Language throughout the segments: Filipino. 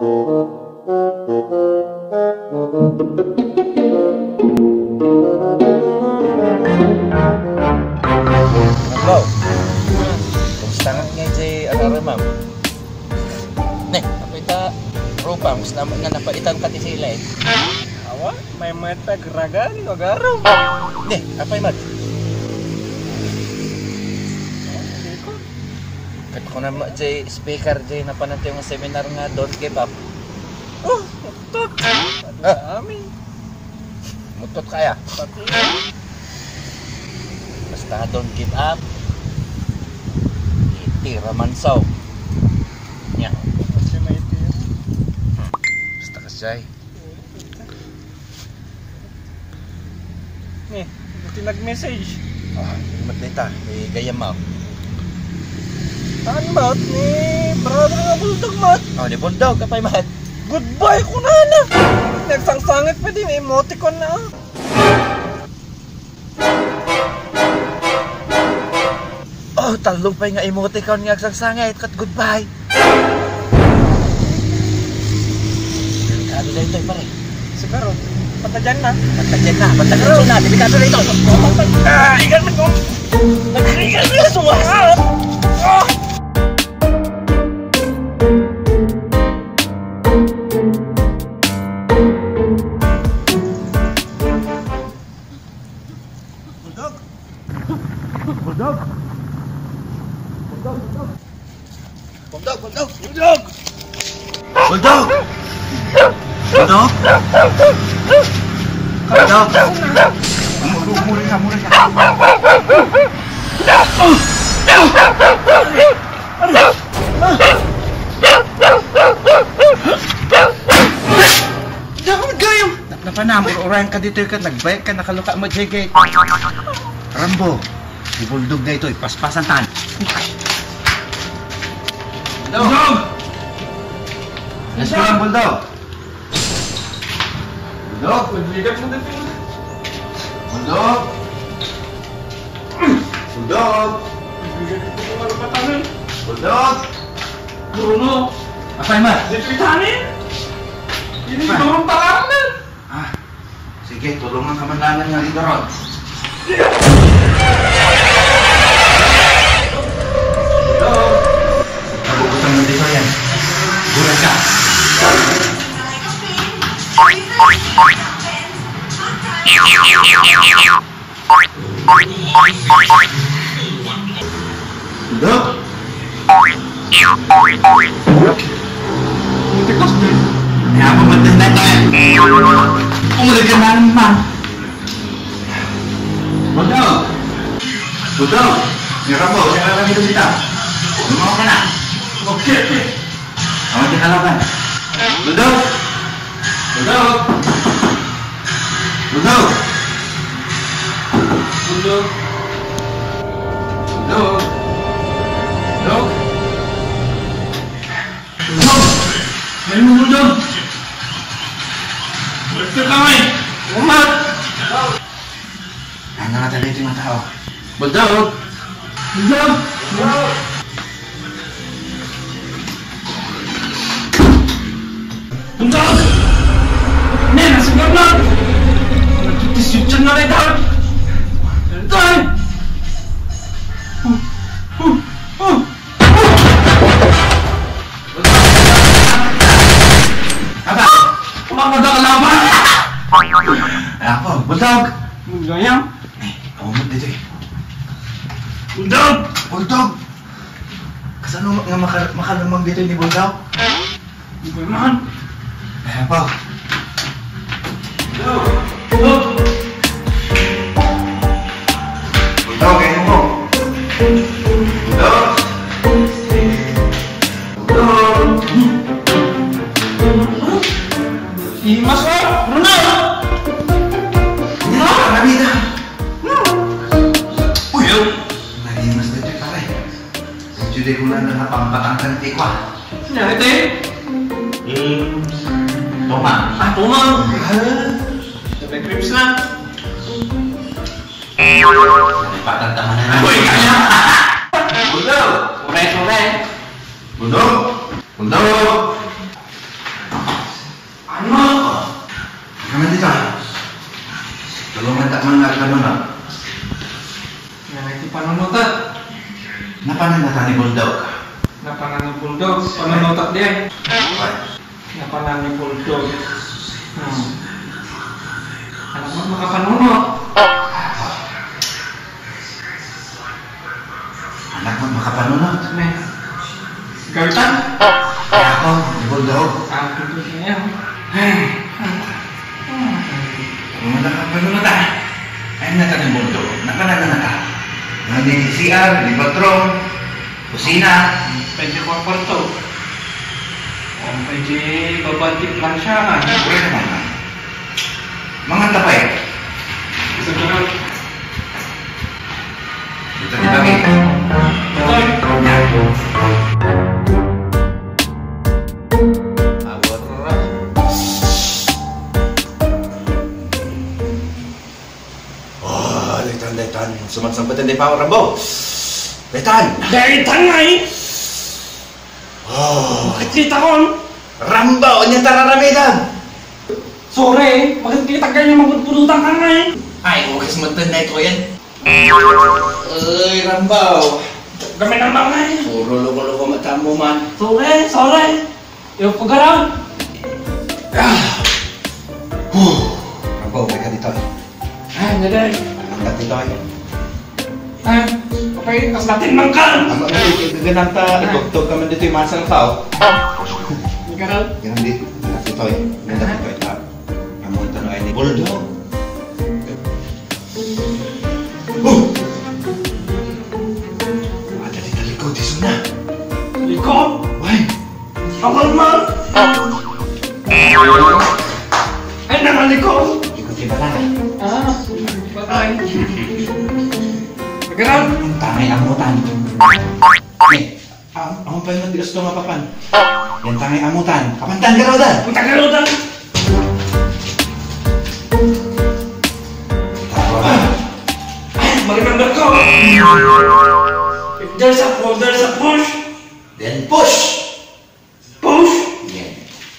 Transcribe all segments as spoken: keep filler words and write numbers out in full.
Wow. Kumusta nga nga si Arara, ma'am? Ne, apa ita rupa, mas naman nga napaitan ka ti sila eh. Awa, may mata geraga ni Igorot. Ne, apa yung mat? Kat ko na mo si speaker di na pananti yung seminar nga don't give up. Oh, mutot. Ah, Amin. mutot kaya. Pati. Basta don't give up. Itira mansaw. Nya. Kasi may tira. Basta kasay. Nih, buti nag-message. Ah, matlita, may gayam mo. Saan mat ni brother nga Bulldog mat? Oh, di Bulldog, kapay mat. Goodbye ko na na. Nagsangsangit pa din, emoticon na. Oh, talong pa nga emoticon nga sangsangit kat goodbye. Delikado na ito pare. Siguro, patadyan na. Patadyan na, patadyan na, delikado na ito. Ah, ikan man ko. Nagkrigan na sumahat. Ah! Bulldog. Bulldog. Bulldog, bulldog. Bulldog, bulldog, bulldog. Bulldog. Bulldog. Bulldog. Muli ka, muli ka. Jangan gayam. Napanam, orang ka dito ka nagbayad ka nakaluka mo jege. Rambo. Di Bulldog na ito, paspasan tan. Bulldog! Let's go lang, Bulldog. Bulldog, magligat mo dito. Bulldog! Bulldog! Bulldog! Bruno! Apay, Mat? Dito itanin! Ini tulong talangan! Ah, sige, tulungan ka man lang ng Igorot. Bulldog! Nagugutan mo dito yan. Bulan ka. Bulldog? Tikas din. Kaya pa magdanda tayo. Umulagyan na naman. Bulldog! Bulldog! Yung Rambo, siya lang dito dito. Lumawa ka na. Okay, okay. Awag ka kalaban. Bulldog! Bulldog! Bulldog! Bulldog. Bulldog! Bulldog! Bulldog! May mo Bulldog! Balik ka kamay! Umat! Ano nga talaga ito yung mga tao? Bulldog! Bulldog! Bulldog! Bulldog! Nen, nasa gablang! Nagkitis-yuchan na rin daw! Tayo! Uh! Uh! Uh! Apa? Umakada ka laban! Ako, Bulldog! Gayang! Eh, umot dito eh. Bulldog! Bulldog! Kasano nga maka makalamang dito ni Bulldog? Hindi ko naman! Eh, apa? Bulldog! Bulldog! Bulldog, kayo mo! Bulldog! Bulldog! Imas ko! Bruno! Hindi na ka nabida! Uy! Nalimas na dyan pare. Jude ko lang na napampatang ka ng tikwa. Nyari Eh, Toma. Ah, tumang! Sabi creeps na! Nalipatan tama na na. Uy, kaya! Bulldog! Correct, correct! Bulldog! Bulldog! panunod. Yan ay panunutat. Napananata ni Bulldog. Napanan ni Bulldog. Panunutat din. What? Napanan ni Bulldog. Hmm. Anak mo makapanunot. Anak mo makapanunod. Nih. Gawitan? Ako, ni Bulldog. Ang tutus niya. Kung nakapanunod ah. Ay nata ni Bulldog. Nakananata. Nga di C R, di bathroom, kusina. Pwede ko kwarto. O pwede babantik lang siya kan. Pwede naman na. Mga tapay. Sigurado. Dito di bagi. Oh, letan, letan. Sumasampatan di pa, Rambo. Letan. Dari tangay. Oh, Bakit kita kon? Rambo, niya tararamidan. Sore, bakit kita ganyan magpupulutan tangay? Ay, huwag sementin na ito yan. Ay, Rambo. Gamit ang tangay. Puro loko-loko mata mo man. Sore, sore. Yung pagaraw. Ah. Huh. Rambo, may ka dito. Ah, hindi. Ang dito ay. Ah, okay, kas natin mangkal. Ang mga gaganang ta, itugtog ka man dito yung masang tao. Hindi ka raw. Ganun di, dito ay. Ganda dito ay ta. Amon tanong ay ni Bulldog. Oh! Ada di talikod, di suna. Likod. Why? Awal man. Ay, naman likod. Likod di ba lang? Ah, patay. Pagaraw. Tangay amutan. Eh, ang ang pa yung tigas ito nga papan. Yan tangay amutan. Kapantan ka raw dan. Punta ka raw dan. Mag-remember ko. If there's a pull, there's a push. Then push. Push. Yan.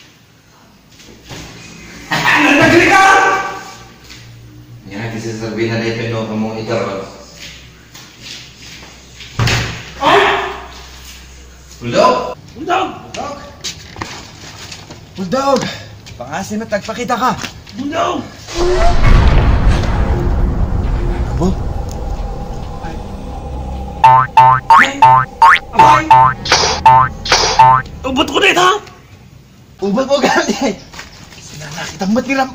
Nagagli ka. Yan ang kisasabihin na dito no kamong Igorot. Ay! Bulldog! Bulldog! Bulldog! Bulldog! Pangasin mo, tagpakita ka! Bulldog! Abo? Abay! Ubot ko dito! Ubal mo gani! Sinanakitang matiram!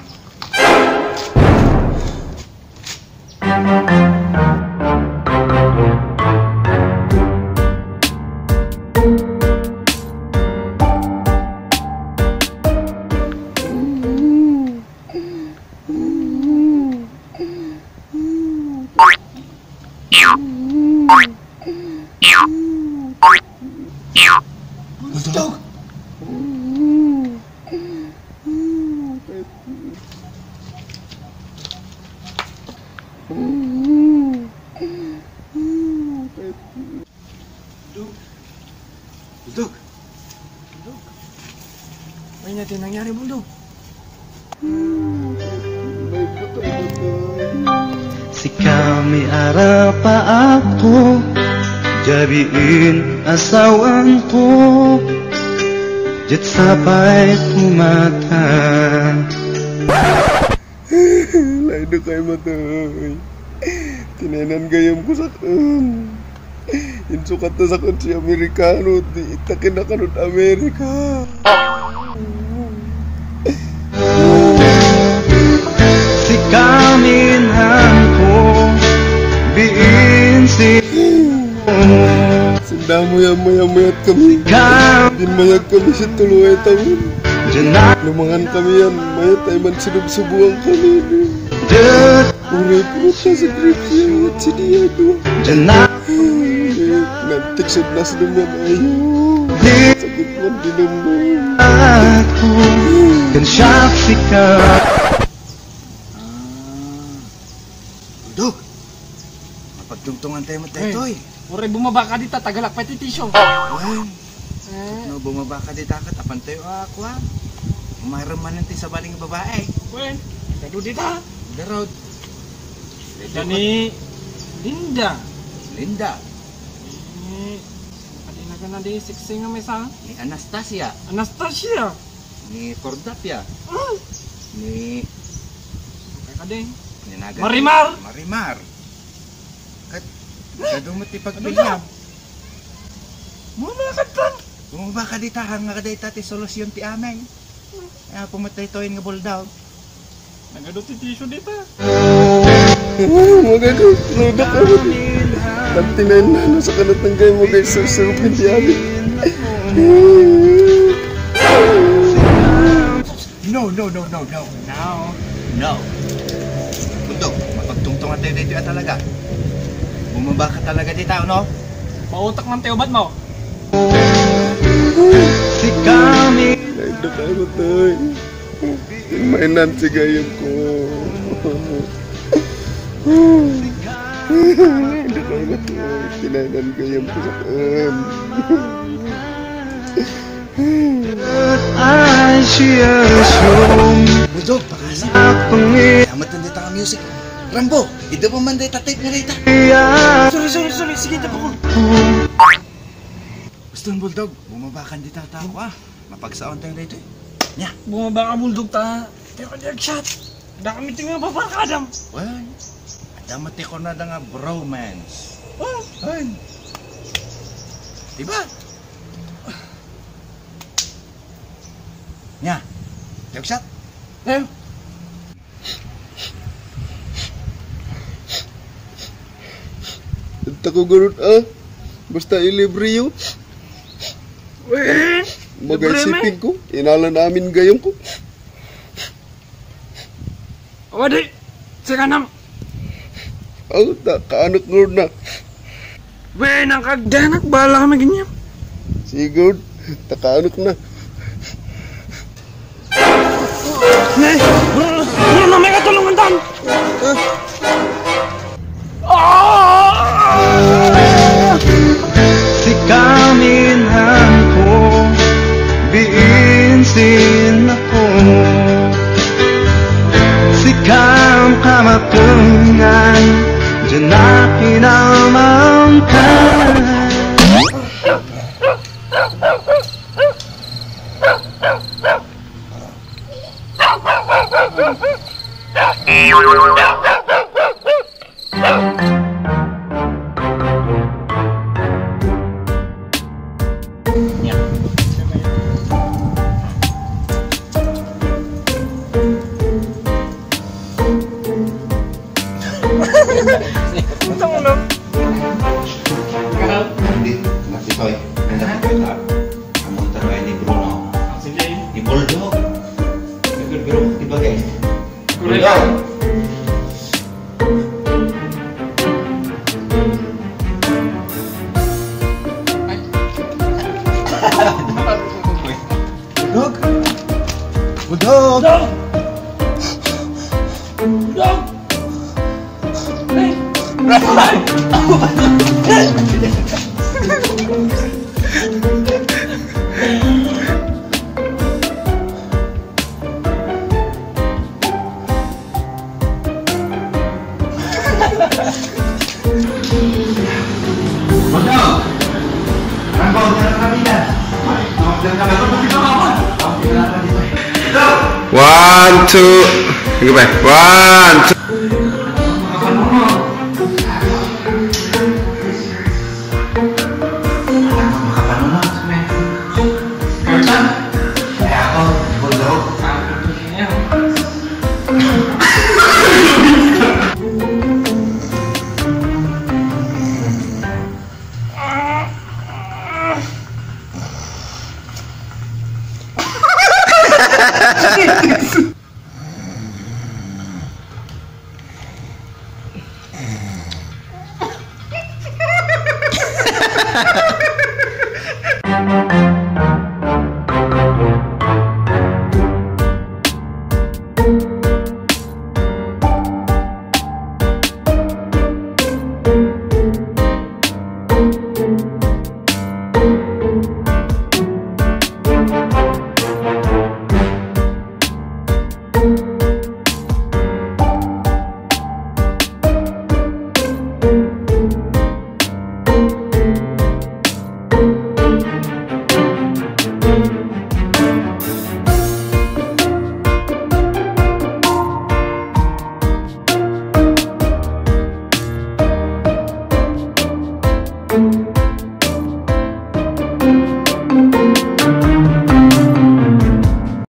Bulldog! Bulldog! Bulldog! May natin nangyari, Bulldog! Si kami ara pa ako jadiin asawan ko jet sabay kumata lain na kayo matay tinenan gayam ko sa kan insukat na sa kan si Amerikano di itakin na kanod Amerika si kaminhan ko biin si senda mo yan maya-mayat kami din mayag kami sa tuluay taon Janat lumangan kami yan mayat ay man sinubsubuan kami uray purot na sa grips yan at si Diado Janat nantiksod na sa naman ayaw sakit man dinom mo aku kan syaksi ka Bulldog! Mapagtungtungan tayo mo tayo, Toy! Uray bumaba ka dito, tagalak petitisyon. Wen! Eh, No, bumaba ka dito ka, tapan tayo ako ha. Mayroon man natin sa baling babae. wen, kado dito. The road. Dani Linda. Linda. Ni adi na kana di siksi nga mesa. Ni Anastasia. Anastasia. Ni Cordapia. Ah. Ni Kade. ni Naga. Marimar. Marimar. Kat kadumot ti pagpilya. Mo na katan. Kung baka di tahang nga kaday tati solusyon ti amay. Ay pumatay toin nga Bulldog. Nagadot ti tissue dito. Oh, magagot. Ludak ako. Tantinayin na nasa kanat ng gay mo guys. Susupin di amin. No, no, no, no, no. Now. No. Bulldog, mapagtungtong at tayo dito at talaga. Bumaba ka talaga dito, no? Pautak ng teobat mo. Si kami Naidok ako tayo. Mainan si gayam ko. Naidok ako tayo. Tinainan gayam ko sa kan. ay siyasyon Bulldog, pakasa. Pangit Amat na dito ang music. Rambo, ito pa man dito tape nga dito. Sorry, sorry, sorry. Sige, tapo ko. Gusto ng Bulldog, bumabakan dito at ako ah. Mapagsaon tayo dito eh. Nya. Bumaba ka Bulldog ta. Tayo ka diag shot. Da kami tingnan paparkadam. Well, adamati ko na da nga bromance. Oh, Ay. Diba? Nya. Tiyog shot. eh. Ito ko garot ah. Basta ilibre yun. Weh. Bagay Libre, siping ko. Inalan namin gayam ko. Wadi. Sika nam. Oh, tak kaanak ngurod na. Weh, nang kagdanak. Bahala kami ganyan. Sigurd, takaanak na. Ne, bro, bro, na may katulungan tan. Ah! Si kaminhan ko biinsin ako Si kam kamatungan Diyan na kinamangkan Ito mo lang. Hindi, matitoy. Nakikita. Among taray ni Bruno. Sige. Ni Bulldog. Nagulguro ko diba guys? Bulldog. Bulldog! Bulldog! Bulldog! Bulldog! Hey! Bulldog! Rambo, jangan kami dah. Jangan kami dah. Kita apa? One, two. Go back. One, two. Ah!